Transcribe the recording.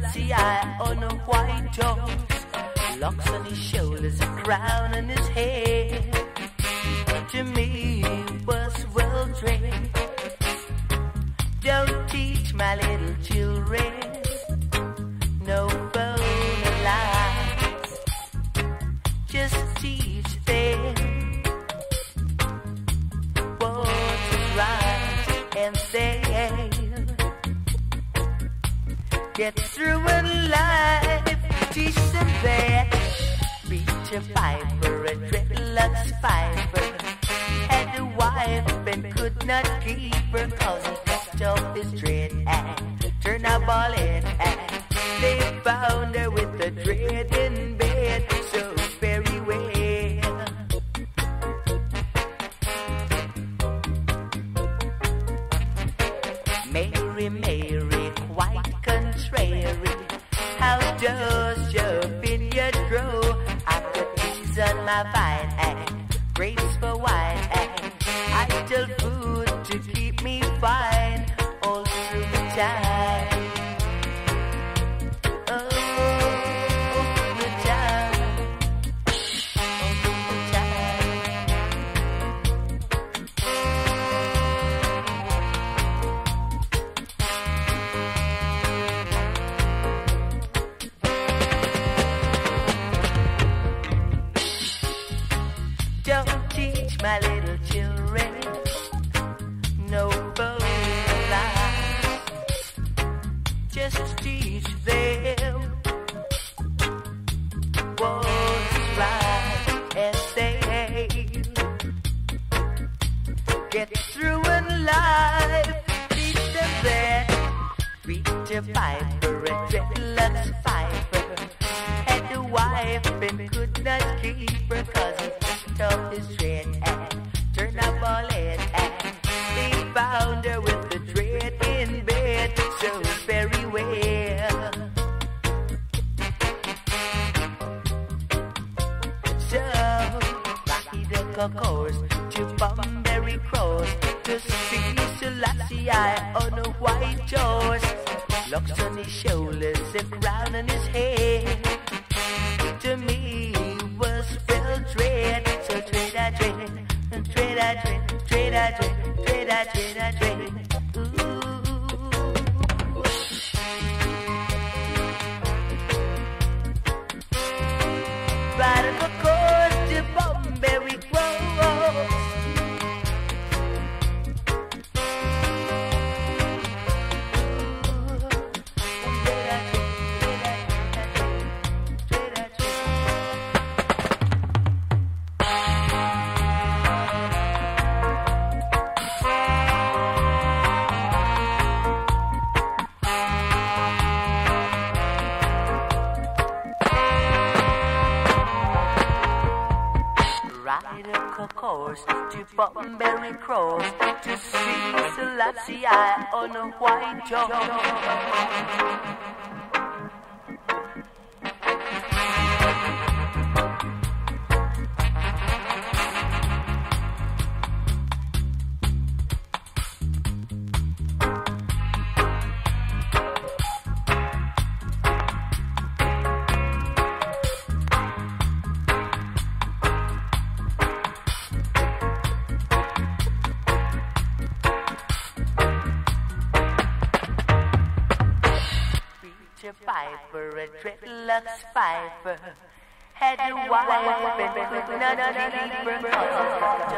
Selassie I on a white horse, locks on his shoulders, a crown on his head. To me he was well trained. Don't teach my little children no phony lies. Just teach them what is right, and they'll get through in life. Teach them that reach a piper, a dreadlocks piper had a wife and could not keep her, cause he cut off his dread and turned a ball in, and they found her with the dread in bed so very well. Mary, Mary, quite contrary, how does your vineyard grow? I've got peas on my vine and grapes for wine and idle food to keep me fine all through the time. Oh, the time. All through the time. Don't teach my little children no bold lies. Just teach them what's right, and they'll get through in life. Teach them that Rita Piper, a dreadlocks piper, had a wife and could not keep her, cause he cut off his dread and turned up all in, and they found her with the dread in bed so very well. So Rocky the Cockles to Bunbury Cross to see Selassie I on a white horse, locks on his shoulders, a crown on his head. To me was well dread, so dread I dread, dread I dread, dread I dread, dread I dread, I dread. Right of the course to Bunbury Cross. Course to Bunbury Cross to see Selassie I on a white horse. Piper, a dreadlocks piper, had a wife and could not keep her, cause